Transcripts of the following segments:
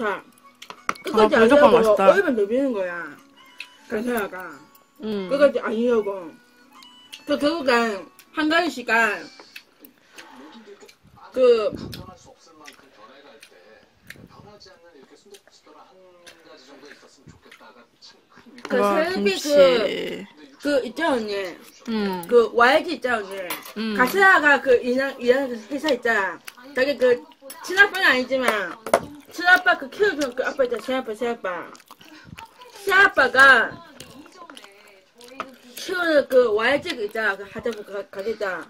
자, 끝까지 안 무조건 하고 맛있다. 얼굴 내비는 거야. 가세아가. 끝까지 아니려고. 그 결국엔 한가위 씨가 그 셀비 그 있잖아 언니. 그 YG 있잖아 언니. 가세아가 그 일하는 회사 있잖아. 자기 그 친아빠는 아니지만 친아빠 그 키워주는 그 아빠 있잖아. 새아빠. 새아빠가 키우는 그 YG 그 있잖아. 그 하자부 가게 있잖아.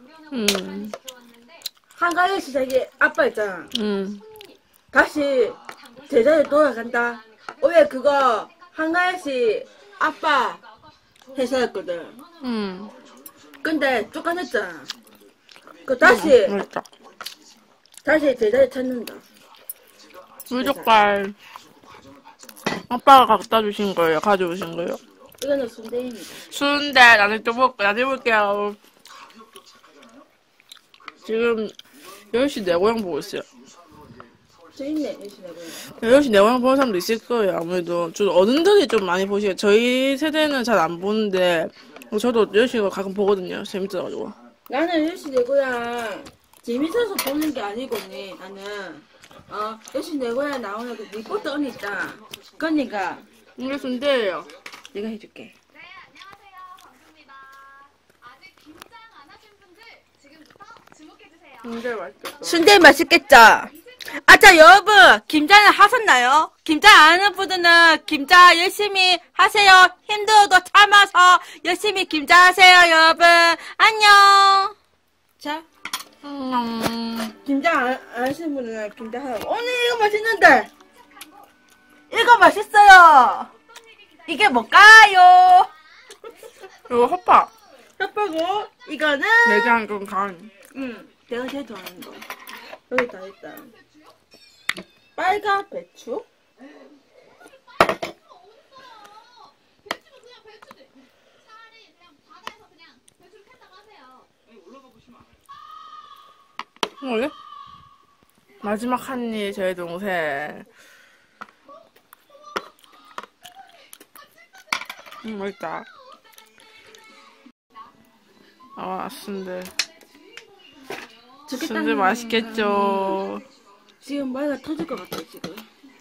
한가위 씨 자기 아빠 있잖아. 다시 제자리 돌아간다. 왜 그거 한가위 씨 아빠 회사였거든. 근데 쫓겨냈잖아. 그 다시 다시 제자리 찾는다. 물젓갈 아빠가 갖다 주신 거예요? 가져오신 거예요? 이거는 순대입니다. 순대 나중에 또 먹고 나중에 볼게요. 지금 10시 내 고향 보고 있어요. 재밌네, 열심히 해보면. 10시 내 고향 보는 사람도 있을 거예요. 아무래도 좀 어른들이 좀 많이 보시고 저희 세대는 잘 안 보는데 저도 10시 가끔 보거든요. 재밌어가지고. 나는 열심히 내고야 재밌어서 보는 게 아니거니. 나는 열심히 내고야 나오는 그 리포터 언니 있잖아. 그 언니가 이게 순대예요. 내가 해줄게. 네, 안녕하세요. 반갑습니다. 아직 김장 안 하신 분들 지금부터 주목해주세요. 순대 맛있겠다. 순대 맛있겠죠? 자 여러분 김장을 하셨나요? 김장 안 하는 분들은 김장 열심히 하세요. 힘들어도 참아서 열심히 김장하세요 여러분. 안녕. 자 김장 안 하시는 분들은 김장하라고. 오늘 이거 맛있는데 이거 맛있어요. 이게 뭘까요? 이거 헛밥. 핫바고 이거는 내장 좀 간. 내가 제일 좋아하는 거. 여기 다 있다. 빨간 배추? 원래? 마지막 한 입 저희 동생. 맛있다. 순대. 순대 맛있겠죠. 지금 말가 터질 것 같아 지금.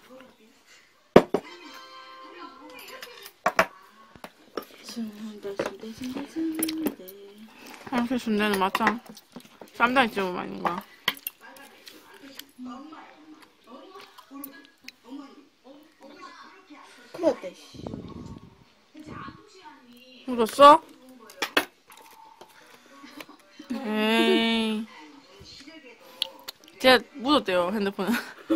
순대. 한표 순대는 맞짱. 쌈장 찍으면 아닌가. 큰일 났다 씨. 묻었어? 에이. 제가 묻었대요, 핸드폰은.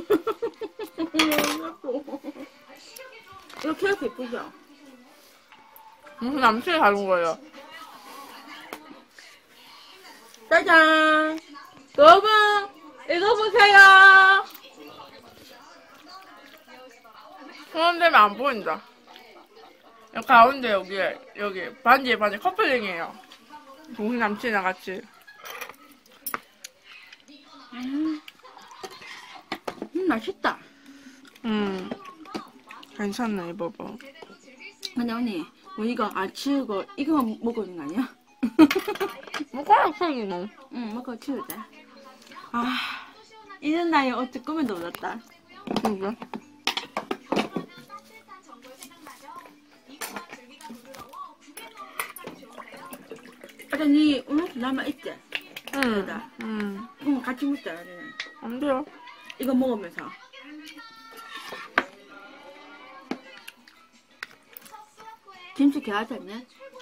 이렇게 해서 예쁘죠? 무슨 남친이 다른 거예요. 짜잔! 여러분, 읽어보세요! 손흔들면 안 보인다. 여기 가운데 여기 반지에 커플링이에요. 동생 남친이랑 같이. 맛있다. 괜찮네, 이봐봐. 근데 언니, 우리가 안 치우고 이거만 먹는 거 아니야? 뭐가 커플링이노? 응, 먹고 치우자. 이런 나이에 어째 꿈에도 몰랐다. 그러게. 니 오늘 남아있지? 응. 같이 먹자. 안 돼요. 이거 먹으면서. 김치 개하지 않냐?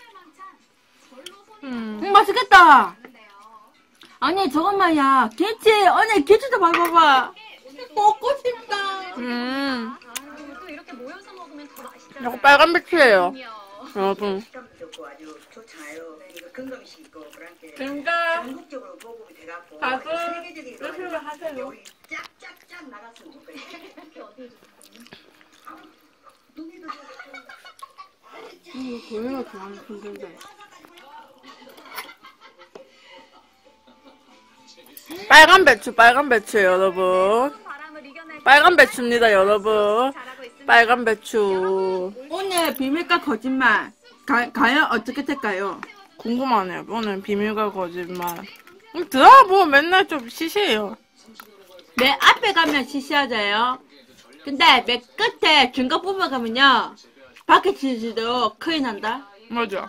맛있겠다! 아니, 저것만야. 김치, 언니, 김치 좀 봐봐봐. 먹고 싶다. 또 이렇게 모여서 먹으면 더 맛있잖아요. 이거 빨간 배추예요. 여러분. 진짜 가수 열심히 하세요. 쫙쫙쫙 나갔으면 좋겠어. 고양이가 좋아하는 순대인데. 빨간 배추예요, 여러분. 바람을 이겨낼 빨간 배추입니다, 여러분. 빨간 배추. 오늘 비밀과 거짓말 과연 어떻게 될까요? 궁금하네요. 오늘 비밀과 거짓말. 드라마 보면 맨날 좀 시시해요. 맨 앞에 가면 시시하자요. 근데 맨 끝에 중간 부분 가면요. 밖에 치즈도 큰일 난다. 맞아.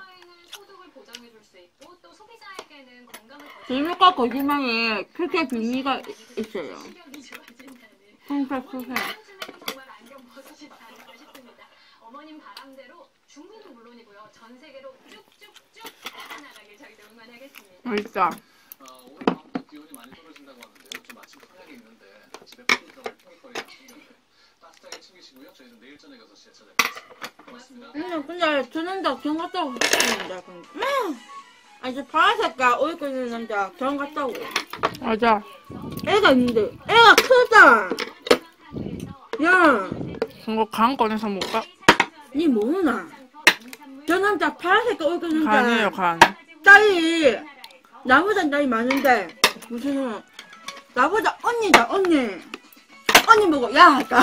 비밀과 거짓말에 크게 비밀가 있어요. 항상 크게. 정말 안경 벗으시지 않을까 싶습니다. 어머님 바람대로 중국은 물론이고요. 전 세계로 쭉쭉쭉 나가길 저희도 응원하겠습니다. 맛있다. 오늘 밤도 기온이 많이 떨어진다고 하는데요. 좀 아침 편하게 있는데 집에 핑크거리 챙겼는데 따뜻하게 챙기시고요. 저희는 내일 저녁 6시에 찾아뵙겠습니다. 고맙습니다. 근데 저 남자 경 갔다 오고 싶었는데. 아니 저 파란색깔 옷 입고 있는 남자 경 갔다 오고. 맞아. 애가 있는데 애가 크다. 야, 이거 간 꺼내서 먹을까? 니 뭐나? 저 남자 파란색깔 옷 입고 있는 간이에요, 남자 간. 딸이 나보다 나이 많은데 무슨 나보다 언니다 언니 보고 야 할까?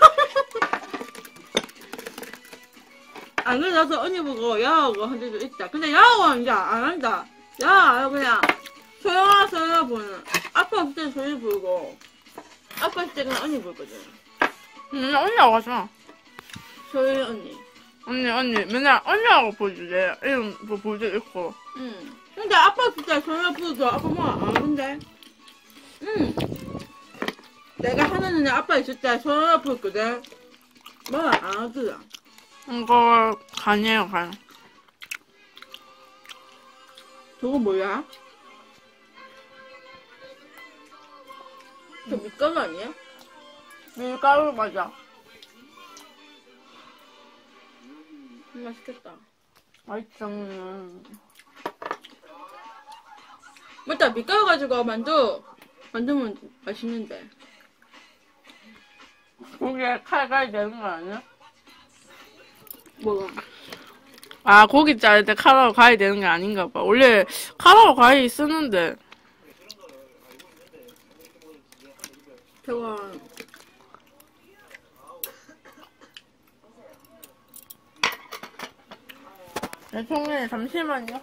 안 그래 나도 언니 보고 야하고 한 적도 있다. 근데 야하고 이제 안 한다. 야 그냥 소영아 보는 아빠 없을 때 소영 부르고 아빠 있을 때 그냥 언니 부르거든. 언니하고 하지 마. 소영 언니. 언니. 맨날 언니하고 보여주래. 이름 볼 때 있고. 응. 근데 아빠 없을 때 소영 부르고 아빠 뭐 안 하는데? 응. 내가 하는 애는 아빠 있을 때 소영 부르거든. 뭐 안 하더라. 이거 간이에요, 간. 저거 뭐야? 저 밀가루 아니야? 밀가루 맞아. 맛있겠다. 맛있어. 맞다, 밀가루 가지고 만들면 맛있는데. 고기에 칼 가야 되는 거 아니야? 뭐가? 아, 고기 자를 때 칼하고 가야 되는 게 아닌가 봐. 원래 칼하고 가위 쓰는데. 저거. 네, 총리, 잠시만요.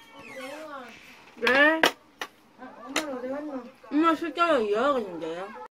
네? 엄마 어디 갔나? 엄마 숟가락 이어가는데요?